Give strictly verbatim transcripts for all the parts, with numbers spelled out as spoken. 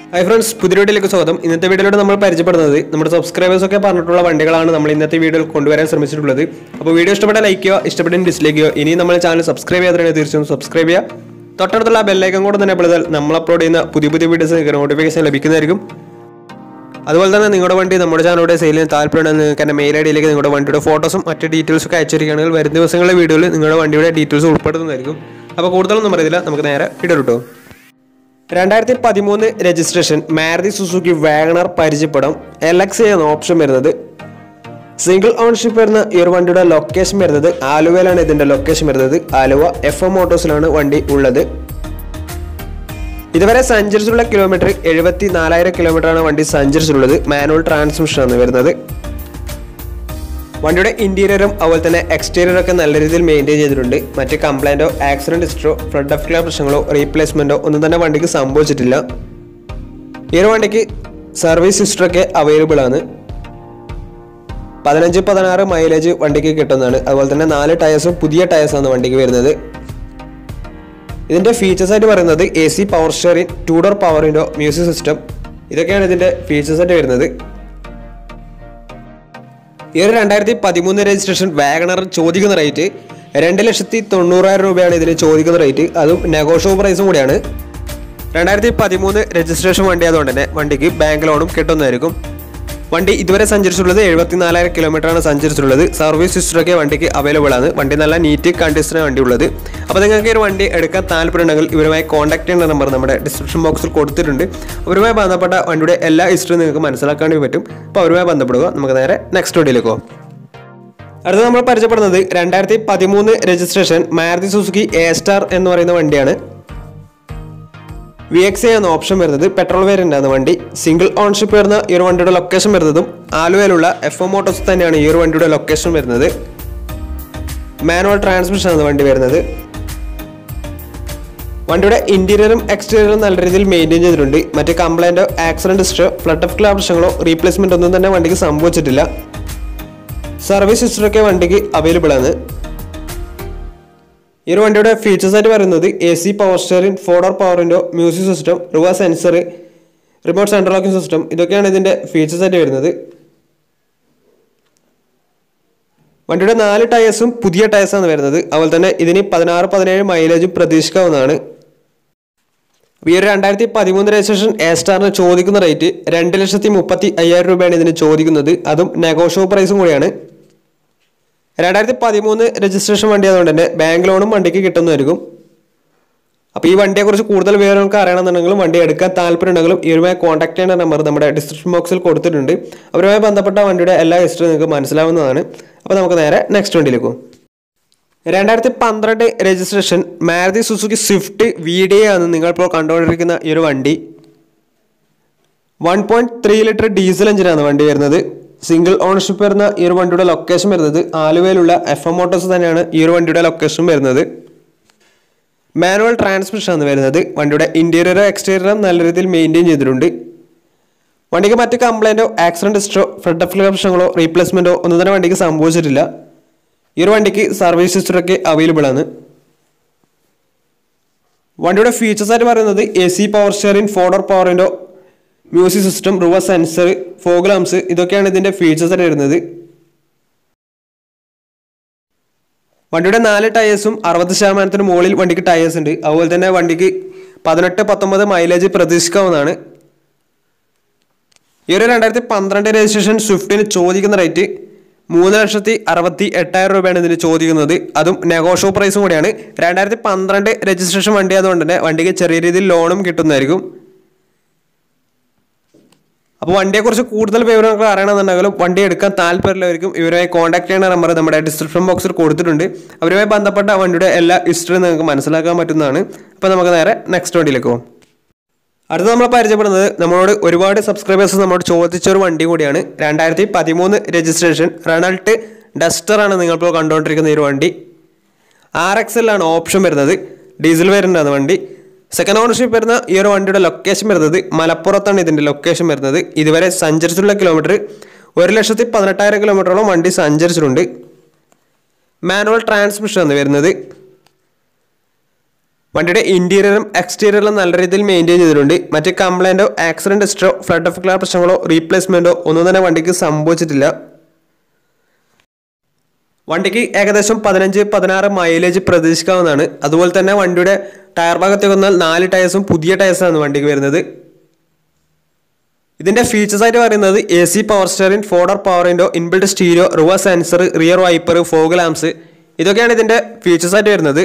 Hi friends, പുതിയ വീഡിയോയിലേക്ക് സ്വാഗതം. ഇന്നത്തെ വീഡിയോയിൽ നമ്മൾ പരിചയപ്പെടുന്നത് നമ്മുടെ സബ്സ്ക്രൈബേഴ്സ് ഒക്കെ പറഞ്ഞിട്ടുള്ള വണ്ടികളാണ് നമ്മൾ ഇന്നത്തെ വീഡിയോയിൽ കൊണ്ടുവരാൻ ശ്രമിച്ചിട്ടുള്ളത്. അപ്പോൾ വീഡിയോ ഇഷ്ടപ്പെട്ടാൽ ലൈക്ക് ചെയ്യുക, ഇഷ്ടപ്പെട്ടെങ്കിൽ ഡിസ്ലൈക്ക് ചെയ്യുക. ഇനി നമ്മുടെ ചാനൽ സബ്സ്ക്രൈബ് ചെയ്യാത്തവരെ തീർച്ചയായും സബ്സ്ക്രൈബ് ചെയ്യുക. തൊട്ടടുത്തുള്ള ബെൽ ഐക്കൺ കൂടെ തന്നെ എപ്പോഴും നമ്മൾ അപ്ലോഡ് ചെയ്യുന്ന പുതിയ പുതിയ വീഡിയോസ് നിങ്ങൾക്ക് നോട്ടിഫിക്കേഷൻ ലഭിക്കുന്നതായിരിക്കും. അതുപോലെ തന്നെ നിങ്ങളുടെ വണ്ടി നമ്മുടെ ചാനലിലൂടെ സെയിൽ ചെയ്യാൻ താല്പര്യമുണ്ടെങ്കിൽ നിങ്ങൾക്ക് എൻ്റെ മെയിൽ ഐ ഡിയിലേക്ക് നിങ്ങളുടെ വണ്ടിയുടെ ഫോട്ടോസും മറ്റ് ഡീറ്റെയിൽസും ഒക്കെ അയച്ചിരിക്കുകയാണെങ്കിൽ വരും ദിവസങ്ങളിലെ വീഡിയോയിൽ നിങ്ങളുടെ വണ്ടിയുടെ ഡീറ്റെയിൽസ് ഉൾപ്പെടുന്നതായിരിക്കും. അപ്പോൾ കൂടുതലൊന്നും പറയുന്നില്ല, നമുക്ക് നേരെ വീഡിയോ കിട്ടും. രണ്ടായിരത്തി പതിമൂന്ന് രജിസ്ട്രേഷൻ മാരുതി സുസുക്കി വാഗണർ പരിചയപ്പെടാം. എൽ എക്സ് എന്ന ഓപ്ഷൻ വരുന്നത്. സിംഗിൾ ഓൺഷിപ്പ് വരുന്ന ഈ ഒരു വണ്ടിയുടെ ലൊക്കേഷൻ വരുന്നത് ആലുവയിലാണ്. ഇതിന്റെ ലൊക്കേഷൻ വരുന്നത് ആലുവ എഫ് എം മോട്ടോഴ്സിലാണ് വണ്ടി ഉള്ളത്. ഇതുവരെ സഞ്ചരിച്ചിട്ടുള്ള കിലോമീറ്റർ എഴുപത്തി നാലായിരം കിലോമീറ്റർ ആണ് വണ്ടി സഞ്ചരിച്ചിട്ടുള്ളത്. മാനുവൽ ട്രാൻസ്മിഷൻ ആണ് വരുന്നത്. വണ്ടിയുടെ ഇന്റീരിയറും അതുപോലെ തന്നെ എക്സ്റ്റീരിയറും ഒക്കെ നല്ല രീതിയിൽ മെയിൻറ്റെയിൻ ചെയ്തിട്ടുണ്ട്. മറ്റ് കംപ്ലൈൻറ്റോ ആക്സിഡന്റ് ഹിസ്റ്ററോ ഫ്ലഡ് ഓഫ് ക്ലിയർ പ്രശ്നങ്ങളോ റീപ്ലേസ്മെന്റോ ഒന്നും തന്നെ വണ്ടിക്ക് സംഭവിച്ചിട്ടില്ല. ഈ ഒരു വണ്ടിക്ക് സർവീസ് ഹിസ്റ്ററൊക്കെ അവൈലബിൾ ആണ്. പതിനഞ്ച് പതിനാറ് മൈലേജ് വണ്ടിക്ക് കിട്ടുന്നതാണ്. അതുപോലെ തന്നെ നാല് ടയേഴ്സും പുതിയ ടയേഴ്സാണ് വണ്ടിക്ക് വരുന്നത്. ഇതിന്റെ ഫീച്ചേഴ്സ് ആയിട്ട് പറയുന്നത് A C power steering, two door power window, music system, ഇതൊക്കെയാണ് ഇതിന്റെ ഫീച്ചേഴ്സ് ആയിട്ട് വരുന്നത്. ഈ ഒരു രണ്ടായിരത്തി പതിമൂന്ന് രജിസ്ട്രേഷൻ വാഗണർ ചോദിക്കുന്ന റേറ്റ് രണ്ട് ലക്ഷത്തി തൊണ്ണൂറായിരം രൂപയാണ് ഇതിന് ചോദിക്കുന്ന റേറ്റ്. അതും നെഗോഷ്യബിൾ പ്രൈസും കൂടിയാണ്. രണ്ടായിരത്തി പതിമൂന്ന് രജിസ്ട്രേഷൻ വണ്ടി ആയതുകൊണ്ട് തന്നെ വണ്ടിക്ക് ബാങ്ക് ലോണും കിട്ടുന്നതായിരിക്കും. വണ്ടി ഇതുവരെ സഞ്ചരിച്ചിട്ടുള്ളത് എഴുപത്തി നാലായിരം കിലോമീറ്റർ ആണ് സഞ്ചരിച്ചിട്ടുള്ളത്. സർവീസ് ഹിസ്റ്ററൊക്കെ വണ്ടിക്ക് അവൈലബിൾ ആണ്. വണ്ടി നല്ല നീറ്റ് കണ്ടീഷനാണ് വണ്ടി ഉള്ളത്. അപ്പോൾ നിങ്ങൾക്ക് ഒരു വണ്ടി എടുക്കാൻ താല്പര്യമുണ്ടെങ്കിൽ ഇവരുമായി കോൺടാക്ട് ചെയ്യേണ്ട നമ്പർ നമ്മുടെ ഡിസ്ക്രിപ്ഷൻ ബോക്സിൽ കൊടുത്തിട്ടുണ്ട്. അവരുമായി ബന്ധപ്പെട്ട വണ്ടിയുടെ എല്ലാ ഹിസ്റ്ററിയും നിങ്ങൾക്ക് മനസ്സിലാക്കാൻ പറ്റും. അപ്പോൾ അവരുമായി ബന്ധപ്പെടുക. നമുക്ക് നേരെ നെക്സ്റ്റ് വീഡിയോയിലേക്ക് പോകാം. അടുത്ത നമ്മൾ പരിചയപ്പെടുന്നത് രണ്ടായിരത്തി പതിമൂന്ന് രജിസ്ട്രേഷൻ മാരുതി സുസുക്കി ആസ്റ്റാർ എന്ന് പറയുന്ന വണ്ടിയാണ്. വി എക്സ് എ എന്ന ഓപ്ഷൻ വരുന്നത്. പെട്രോൾ വേരിയന്റ് ആണ് വണ്ടി. സിംഗിൾ ഓൺഷിപ്പ് വരുന്ന ഈ ഒരു വണ്ടിയുടെ ലൊക്കേഷൻ വരുന്നതും ആലുവയിലുള്ള എഫ് എം മോട്ടോഴ്സ് തന്നെയാണ് ഈ ഒരു വണ്ടിയുടെ ലൊക്കേഷൻ വരുന്നത്. മാനുവൽ ട്രാൻസ്മിഷൻ ആണ് വണ്ടി വരുന്നത്. വണ്ടിയുടെ ഇന്റീരിയറും എക്സ്റ്റീരിയറും നല്ല രീതിയിൽ മെയിൻറ്റെയിൻ ചെയ്തിട്ടുണ്ട്. മറ്റ് കംപ്ലൈൻറ്റോ ആക്സിഡന്റ് ഹിസ്റ്ററോ ഫ്ലഡ് ഓഫ് ക്ലിയർ പ്രശ്നങ്ങളോ റീപ്ലേസ്മെന്റ് ഒന്നും തന്നെ വണ്ടിക്ക് സംഭവിച്ചിട്ടില്ല. സർവീസ് ഹിസ്റ്ററൊക്കെ വണ്ടിക്ക് അവൈലബിൾ ആണ്. ഈ ഒരു വണ്ടിയുടെ ഫീച്ചേഴ്സ് ആയിട്ട് പറയുന്നത് A C power steering, four door power window, music system, reverse sensor, remote central locking system, ഇതൊക്കെയാണ് ഇതിന്റെ ഫീച്ചേഴ്സ് ആയിട്ട് വരുന്നത്. വണ്ടിയുടെ നാല് ടയേഴ്സും പുതിയ ടയേഴ്സാണ് വരുന്നത്. അതുപോലെ തന്നെ ഇതിന് പതിനാറ് പതിനേഴ് മൈലേജും പ്രതീക്ഷിക്കാവുന്നതാണ്. ഈ ഒരു രണ്ടായിരത്തി പതിമൂന്ന് രജിസ്ട്രേഷൻ ആസ്റ്റാറിന് ചോദിക്കുന്ന റേറ്റ് രണ്ട് ലക്ഷത്തി മുപ്പത്തി അയ്യായിരം രൂപയാണ് ഇതിന് ചോദിക്കുന്നത്. അതും നെഗോഷ്യബിൾ പ്രൈസും കൂടിയാണ്. രണ്ടായിരത്തി പതിമൂന്ന് രജിസ്ട്രേഷൻ വണ്ടി ആയതുകൊണ്ട് തന്നെ ബാങ്ക് ലോണും വണ്ടിക്ക് കിട്ടുന്നതായിരിക്കും. അപ്പോൾ ഈ വണ്ടിയെക്കുറിച്ച് കൂടുതൽ വിവരങ്ങൾക്ക് അറിയണമെന്നുണ്ടെങ്കിലും വണ്ടി എടുക്കാൻ താല്പര്യമുണ്ടെങ്കിലും ഇവരുമായി കോൺടാക്ട് ചെയ്യുന്ന നമ്പർ നമ്മുടെ ഡിസ്ക്രിപ്ഷൻ ബോക്സിൽ കൊടുത്തിട്ടുണ്ട്. അവരുമായി ബന്ധപ്പെട്ട വണ്ടിയുടെ എല്ലാ ഹിസ്റ്ററി നിങ്ങൾക്ക് മനസ്സിലാവുന്നതാണ്. അപ്പോൾ നമുക്ക് നേരെ നെക്സ്റ്റ് വണ്ടിയിലേക്ക് പോകും. രണ്ടായിരത്തി പന്ത്രണ്ട് registration Maruti Suzuki Swift V D ആണ് നിങ്ങളിപ്പോൾ കണ്ടുകൊണ്ടിരിക്കുന്ന ഈ ഒരു വണ്ടി. One point three litre diesel എഞ്ചിനാണ് വണ്ടി വരുന്നത്. സിംഗിൾ ഓണർഷിപ്പ് വരുന്ന ഈ ഒരു വണ്ടിയുടെ ലൊക്കേഷൻ വരുന്നത് ആലുവയിലുള്ള എഫ് എം മോട്ടോഴ്സ് തന്നെയാണ് ഈ ഒരു വണ്ടിയുടെ ലൊക്കേഷൻ വരുന്നത്. മാനുവൽ ട്രാൻസ്മിഷൻ ആണ് വരുന്നത്. വണ്ടിയുടെ ഇന്റീരിയറോ എക്സ്റ്റീരിയറോ നല്ല രീതിയിൽ മെയിൻറ്റെയിൻ ചെയ്തിട്ടുണ്ട്. വണ്ടിക്ക് മറ്റ് കംപ്ലൈൻറ്റോ ആക്സിഡന്റ് ഹിസ്റ്ററോ ഫ്ലഡ് ഓഫ് ക്ലിയർ പ്രശ്നങ്ങളോ റീപ്ലേസ്മെന്റോ ഒന്നും തന്നെ വണ്ടിക്ക് സംഭവിച്ചിട്ടില്ല. ഈ ഒരു വണ്ടിക്ക് സർവീസ് ഹിസ്റ്ററൊക്കെ അവൈലബിൾ ആണ്. വണ്ടിയുടെ ഫീച്ചേഴ്സ് ആയിട്ട് പറയുന്നത് A C power steering, four door power window, music system, reverse sensor, fog lamps, ഇതൊക്കെയാണ് ഇതിന്റെ ഫീച്ചേഴ്സ് ആയിട്ട് വരുന്നത്. വണ്ടിയുടെ നാല് ടയേഴ്സും അറുപത് ശതമാനത്തിന് മുകളിൽ വണ്ടിക്ക് ടയേഴ്സ് ഉണ്ട്. അതുപോലെ തന്നെ വണ്ടിക്ക് പതിനെട്ട് പത്തൊമ്പത് മൈലേജ് പ്രതീക്ഷിക്കാവുന്നതാണ്. ഈ ഒരു രണ്ടായിരത്തി പന്ത്രണ്ട് രജിസ്ട്രേഷൻ സ്വിഫ്റ്റിന് ചോദിക്കുന്ന റേറ്റ് മൂന്ന് ലക്ഷത്തി അറുപത്തി എട്ടായിരം രൂപയാണ് ഇതിന് ചോദിക്കുന്നത്. അതും നെഗോഷ്യബിൾ പ്രൈസും കൂടിയാണ്. രണ്ടായിരത്തി പന്ത്രണ്ട് രജിസ്ട്രേഷൻ വണ്ടി ആയതുകൊണ്ട് തന്നെ വണ്ടിക്ക് ചെറിയ രീതിയിൽ ലോണും കിട്ടുന്നതായിരിക്കും. അപ്പോൾ വണ്ടിയെക്കുറിച്ച് കൂടുതൽ വിവരങ്ങൾ അറിയണമെന്നുണ്ടെങ്കിലും വണ്ടി എടുക്കാൻ താല്പര്യമുള്ളവർക്കും ഇവരുമായി കോൺടാക്ട് ചെയ്യുന്ന നമ്പർ നമ്മുടെ ഡിസ്ക്രിപ്ഷൻ ബോക്സിൽ കൊടുത്തിട്ടുണ്ട്. അവരുമായി ബന്ധപ്പെട്ട വണ്ടിയുടെ എല്ലാ ഹിസ്റ്ററിയും നിങ്ങൾക്ക് മനസ്സിലാക്കാൻ പറ്റുന്നതാണ്. അപ്പോൾ നമുക്ക് നേരെ നെക്സ്റ്റ് വണ്ടിയിലേക്ക് പോകും. അടുത്ത നമ്മൾ പരിചയപ്പെടുന്നത് നമ്മളോട് ഒരുപാട് സബ്സ്ക്രൈബേഴ്സ് നമ്മളോട് ചോദിച്ചൊരു വണ്ടി കൂടിയാണ്. രണ്ടായിരത്തി പതിമൂന്ന് രജിസ്ട്രേഷൻ റെനാൾട്ട് ഡസ്റ്റർ ആണ് നിങ്ങളിപ്പോൾ കണ്ടുകൊണ്ടിരിക്കുന്ന ഈ ഒരു വണ്ടി. ആർ എക്സ് എല്ലാണ് ഓപ്ഷൻ വരുന്നത്. ഡീസൽ വേരിയൻ്റാണ് വണ്ടി. സെക്കൻഡ് ഓണർഷിപ്പ് വരുന്ന ഈ ഒരു വണ്ടിയുടെ ലൊക്കേഷൻ വരുന്നത് മലപ്പുറത്താണ് ഇതിൻ്റെ ലൊക്കേഷൻ വരുന്നത്. ഇതുവരെ സഞ്ചരിച്ചിട്ടുള്ള കിലോമീറ്റർ ഒരു ലക്ഷത്തി പതിനെട്ടായിരം കിലോമീറ്ററോളം വണ്ടി സഞ്ചരിച്ചിട്ടുണ്ട്. മാനുവൽ ട്രാൻസ്മിഷൻ ആണ് വരുന്നത്. വണ്ടിയുടെ ഇന്റീരിയറും എക്സ്റ്റീരിയറും നല്ല രീതിയിൽ മെയിൻറ്റെയിൻ ചെയ്തിട്ടുണ്ട്. മറ്റ് കംപ്ലൈൻറ്റോ ആക്സിഡന്റ് ഹിസ്റ്ററോ ഫ്ലഡ് ഓഫ് ക്ലിയർ പ്രശ്നങ്ങളോ റീപ്ലേസ്മെന്റോ ഒന്നും തന്നെ വണ്ടിക്ക് സംഭവിച്ചിട്ടില്ല. വണ്ടിക്ക് ഏകദേശം പതിനഞ്ച് പതിനാറ് മൈലേജ് പ്രതീക്ഷിക്കാവുന്നതാണ്. അതുപോലെ തന്നെ വണ്ടിയുടെ ടയർ ഭാഗത്തേക്ക് വന്നാൽ നാല് ടയേഴ്സും പുതിയ ടയേഴ്സാണ് വണ്ടിക്ക് വരുന്നത്. ഇതിന്റെ ഫീച്ചേഴ്സ് ആയിട്ട് പറയുന്നത് A C power steering, four door power window, inbuilt stereo, reverse sensor, rear wiper, fog lamps, ഇതൊക്കെയാണ് ഇതിന്റെ ഫീച്ചേഴ്സ് ആയിട്ട് വരുന്നത്.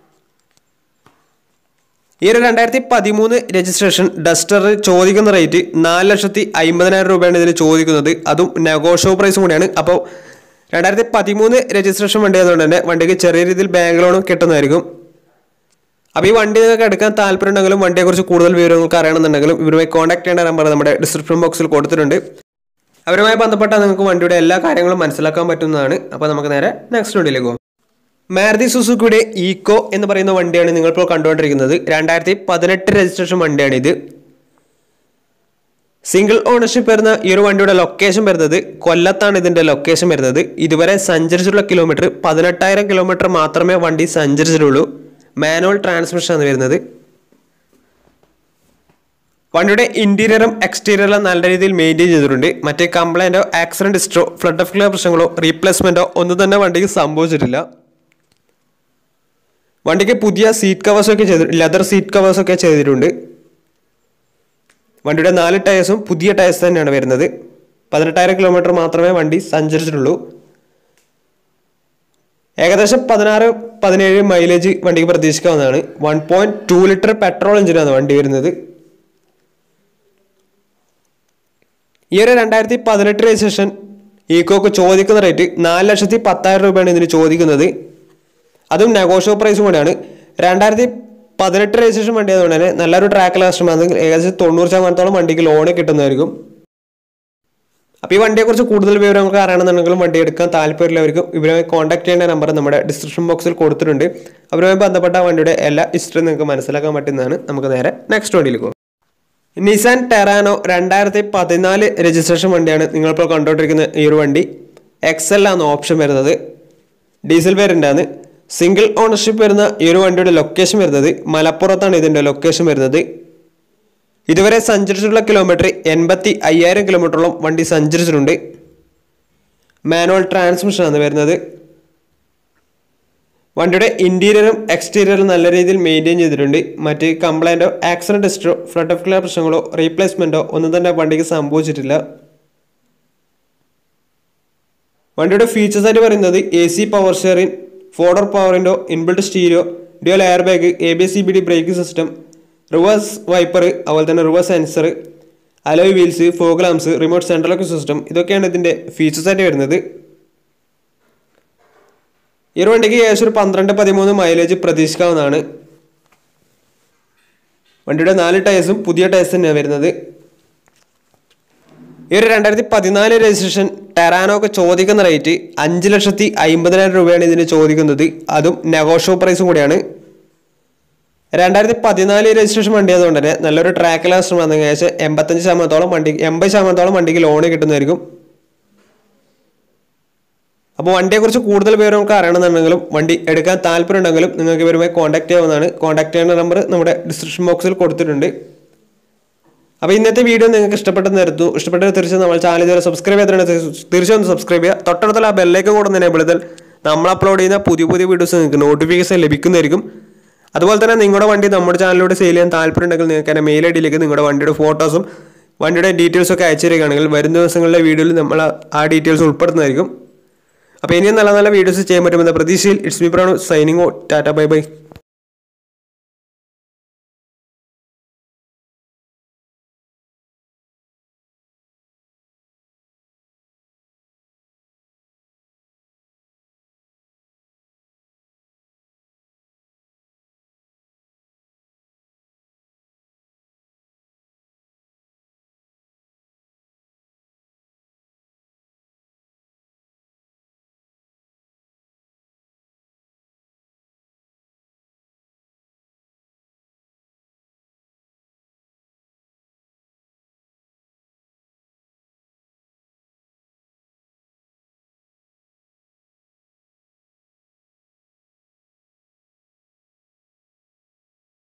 ഈ ഒരു രണ്ടായിരത്തി പതിമൂന്ന് രജിസ്ട്രേഷൻ ഡസ്റ്റർ ചോദിക്കുന്ന റേറ്റ് നാല് ലക്ഷത്തി അമ്പതിനായിരം രൂപയാണ് ഇതിന് ചോദിക്കുന്നത്. അതും നെഗോഷ്യബിൾ പ്രൈസും കൂടിയാണ്. അപ്പോൾ രണ്ടായിരത്തി പതിമൂന്ന് രജിസ്ട്രേഷൻ വണ്ടി ആയതുകൊണ്ട് തന്നെ വണ്ടിക്ക് ചെറിയ രീതിയിൽ ബാങ്ക് ലോണും കിട്ടുന്നതായിരിക്കും. അപ്പോൾ ഈ വണ്ടി നിങ്ങൾക്ക് എടുക്കാൻ താല്പര്യമുണ്ടെങ്കിലും വണ്ടിയെക്കുറിച്ച് കൂടുതൽ വിവരങ്ങൾക്ക് അറിയണമെന്നുണ്ടെങ്കിലും ഇവരുമായി കോൺടാക്ട് ചെയ്യേണ്ട നമ്പർ നമ്മുടെ ഡിസ്ക്രിപ്ഷൻ ബോക്സിൽ കൊടുത്തിട്ടുണ്ട്. അവരുമായി ബന്ധപ്പെട്ടാൽ നിങ്ങൾക്ക് വണ്ടിയുടെ എല്ലാ കാര്യങ്ങളും മനസ്സിലാക്കാൻ പറ്റുന്നതാണ്. അപ്പോൾ നമുക്ക് നേരെ നെക്സ്റ്റ് വണ്ടിയിലേക്ക് പോകാം. മാരുതി സുസുക്കിയുടെ ഈക്കോ എന്ന് പറയുന്ന വണ്ടിയാണ് നിങ്ങളിപ്പോൾ കണ്ടുകൊണ്ടിരിക്കുന്നത്. രണ്ടായിരത്തി പതിനെട്ട് രജിസ്ട്രേഷൻ വണ്ടിയാണ് ഇത്. സിംഗിൾ ഓണർഷിപ്പ് വരുന്ന ഈ ഒരു വണ്ടിയുടെ ലൊക്കേഷൻ വരുന്നത് കൊല്ലത്താണ്. ഇതിന്റെ ലൊക്കേഷൻ വരുന്നത്. ഇതുവരെ സഞ്ചരിച്ചിട്ടുള്ള കിലോമീറ്റർ പതിനെട്ടായിരം കിലോമീറ്റർ മാത്രമേ വണ്ടി സഞ്ചരിച്ചിട്ടുള്ളൂ. മാനുവൽ ട്രാൻസ്മിഷൻ ആണ് വരുന്നത്. വണ്ടിയുടെ ഇന്റീരിയറും എക്സ്റ്റീരിയറും നല്ല രീതിയിൽ മെയിൻറ്റെയിൻ ചെയ്തിട്ടുണ്ട്. മറ്റേ കംപ്ലൈൻറ്റോ ആക്സിഡന്റ് ഹിസ്റ്ററോ ഫ്ലഡ് ഓഫ് ക്ലിയർ പ്രശ്നങ്ങളോ റീപ്ലേസ്മെന്റോ ഒന്നും തന്നെ വണ്ടിക്ക് സംഭവിച്ചിട്ടില്ല. വണ്ടിക്ക് പുതിയ സീറ്റ് കവേഴ്സൊക്കെ ചെയ്ത് ലെതർ സീറ്റ് കവേഴ്സൊക്കെ ചെയ്തിട്ടുണ്ട്. വണ്ടിയുടെ നാല് ടയേഴ്സും പുതിയ ടയേഴ്സ് തന്നെയാണ് വരുന്നത്. പതിനെട്ടായിരം കിലോമീറ്റർ മാത്രമേ വണ്ടി സഞ്ചരിച്ചിട്ടുള്ളൂ. ഏകദേശം പതിനാറ് പതിനേഴ് മൈലേജ് വണ്ടിക്ക് പ്രതീക്ഷിക്കാവുന്നതാണ്. One point two litre petrol എഞ്ചിനാണ് വണ്ടി വരുന്നത്. ഈ ഒരു രണ്ടായിരത്തി പതിനെട്ട് രജിസ്ട്രേഷൻ ഈക്കോക്ക് ചോദിക്കുന്ന റേറ്റ് നാല് ലക്ഷത്തി പത്തായിരം രൂപയാണ് ഇതിന് ചോദിക്കുന്നത്. അതും നെഗോഷ്യബിൾ പ്രൈസും കൂടിയാണ്. രണ്ടായിരത്തി പതിനെട്ട് രജിസ്ട്രേഷൻ വണ്ടി ആയതുകൊണ്ട് തന്നെ നല്ലൊരു ട്രാക്ക് ലാസ്റ്റമാണെങ്കിൽ ഏകദേശം തൊണ്ണൂറ് ശതമാനത്തോളം വണ്ടിക്ക് ലോണ് കിട്ടുന്നതായിരിക്കും. അപ്പോൾ ഈ വണ്ടിയെക്കുറിച്ച് കൂടുതൽ വിവരങ്ങൾക്ക് അറിയണമെന്നുണ്ടെങ്കിലും വണ്ടി എടുക്കാൻ താല്പര്യമുള്ളവർക്കും ഇവരുമായി കോൺടാക്ട് ചെയ്യേണ്ട നമ്പർ നമ്മുടെ ഡിസ്ക്രിപ്ഷൻ ബോക്സിൽ കൊടുത്തിട്ടുണ്ട്. അവരുമായി ബന്ധപ്പെട്ട വണ്ടിയുടെ എല്ലാ ഹിസ്റ്ററിയും നിങ്ങൾക്ക് മനസ്സിലാക്കാൻ പറ്റുന്നതാണ്. നമുക്ക് നേരെ നെക്സ്റ്റ് വണ്ടിയിലേക്ക് പോകും. നിസാൻ ടെറാനോ രണ്ടായിരത്തി പതിനാല് രജിസ്ട്രേഷൻ വണ്ടിയാണ് നിങ്ങളിപ്പോൾ കണ്ടുകൊണ്ടിരിക്കുന്ന ഈ ഒരു വണ്ടി. എക്സൽ ആണ് ഓപ്ഷൻ വരുന്നത്. ഡീസൽ വേരിയൻ്റാണ്. സിംഗിൾ ഓണർഷിപ്പ് വരുന്ന ഈ ഒരു വണ്ടിയുടെ ലൊക്കേഷൻ വരുന്നത് മലപ്പുറത്താണ്. ഇതിൻ്റെ ലൊക്കേഷൻ വരുന്നത്. ഇതുവരെ സഞ്ചരിച്ചിട്ടുള്ള കിലോമീറ്റർ എൺപത്തി അയ്യായിരം കിലോമീറ്ററോളം വണ്ടി സഞ്ചരിച്ചിട്ടുണ്ട്. മാനുവൽ ട്രാൻസ്മിഷൻ ആണ് വരുന്നത്. വണ്ടിയുടെ ഇന്റീരിയറും എക്സ്റ്റീരിയറും നല്ല രീതിയിൽ മെയിൻറ്റെയിൻ ചെയ്തിട്ടുണ്ട്. മറ്റ് കംപ്ലൈൻറ്റോ ആക്സിഡന്റ് ഹിസ്റ്ററോ ഫ്ലഡ് ഓഫ് ക്ലിയർ പ്രശ്നങ്ങളോ റീപ്ലേസ്മെന്റോ ഒന്നും തന്നെ വണ്ടിക്ക് സംഭവിച്ചിട്ടില്ല. വണ്ടിയുടെ ഫീച്ചേഴ്സ് ആയിട്ട് പറയുന്നത് A C power steering, four door power window, inbuilt stereo, dual air bag, A B C B D braking system, reverse wiper, അതുപോലെ തന്നെ reverse sensor, alloy wheels, fog lamps, remote central lock system, ഇതൊക്കെയാണ് ഇതിൻ്റെ features ആയിട്ട് വരുന്നത്. ഈ ഒരു വണ്ടിക്ക് ഏകദേശം ഒരു പന്ത്രണ്ട് പതിമൂന്ന് മൈലേജ് പ്രതീക്ഷിക്കാവുന്നതാണ്. വണ്ടിയുടെ നാല് ടയേഴ്സും പുതിയ ടയേഴ്സ് തന്നെയാണ് വരുന്നത്. ഈ ഒരു രണ്ടായിരത്തി പതിനാല് രജിസ്ട്രേഷൻ ടെറാനോ ഒക്കെ ചോദിക്കുന്ന റേറ്റ് അഞ്ച് ലക്ഷത്തി അമ്പതിനായിരം രൂപയാണ് ഇതിന് ചോദിക്കുന്നത്. അതും നെഗോഷ്യബിൾ പ്രൈസും കൂടിയാണ്. രണ്ടായിരത്തി പതിനാല് രജിസ്ട്രേഷൻ വണ്ടി ആയതുകൊണ്ട് തന്നെ നല്ലൊരു ട്രാക്ക് ലാസ്റ്റർ വന്ന ഏകദേശം എൺപത്തഞ്ച് ശതമാനത്തോളം വണ്ടി എൺപത് ശതമാനത്തോളം വണ്ടിക്ക് ലോണ് കിട്ടുന്നതായിരിക്കും. അപ്പോൾ വണ്ടിയെക്കുറിച്ച് കൂടുതൽ വിവരം നമുക്ക് അറിയണമെന്നുണ്ടെങ്കിലും വണ്ടി എടുക്കാൻ താല്പര്യം ഉണ്ടെങ്കിലും നിങ്ങൾക്ക് ഇവരുമായി കോൺടാക്ട് ചെയ്യാവുന്നതാണ്. കോൺടാക്ട് ചെയ്യുന്ന നമ്പർ നമ്മുടെ ഡിസ്ക്രിപ്ഷൻ ബോക്സിൽ കൊടുത്തിട്ടുണ്ട്. അപ്പോൾ ഇന്നത്തെ വീഡിയോ നിങ്ങൾക്ക് ഇഷ്ടപ്പെട്ടെന്ന് കരുതുന്നു. ഇഷ്ടപ്പെട്ടത് തീർച്ചയായും നമ്മൾ ചാനൽ ഇതുവരെ സബ്സ്ക്രൈബ് ചെയ്തിട്ടുണ്ടെങ്കിൽ തീർച്ചയായും സബ്സ്ക്രൈബ് ചെയ്യുക. തൊട്ടടുത്തുള്ള ആ ബെല്ലേക്ക് കൂടെ എനേബിൾ ചെയ്താൽ നമ്മൾ അപ്ലോഡ് ചെയ്യുന്ന പുതിയ പുതിയ വീഡിയോസ് നിങ്ങൾക്ക് നോട്ടിഫിക്കേഷൻ ലഭിക്കുന്നതായിരിക്കും. അതുപോലെ തന്നെ നിങ്ങളുടെ വണ്ടി നമ്മുടെ ചാനലിലൂടെ സെയിൽ ചെയ്യാൻ താല്പര്യം ഉണ്ടെങ്കിൽ നിങ്ങൾക്ക് എൻ്റെ മെയിൽ ഐ ഡിയിലേക്ക് നിങ്ങളുടെ വണ്ടിയുടെ ഫോട്ടോസും വണ്ടിയുടെ ഡീറ്റെയിൽസും ഒക്കെ അയച്ചു തരികയാണെങ്കിൽ വരും ദിവസങ്ങളിലെ വീഡിയോയിൽ നമ്മൾ ആ ഡീറ്റെയിൽസ് ഉൾപ്പെടുന്നതായിരിക്കും. അപ്പോൾ ഇനിയും നല്ല നല്ല വീഡിയോസ് ചെയ്യാൻ പറ്റുമെന്ന പ്രതീക്ഷയിൽ it's me Pranav signing out. Tata bye by.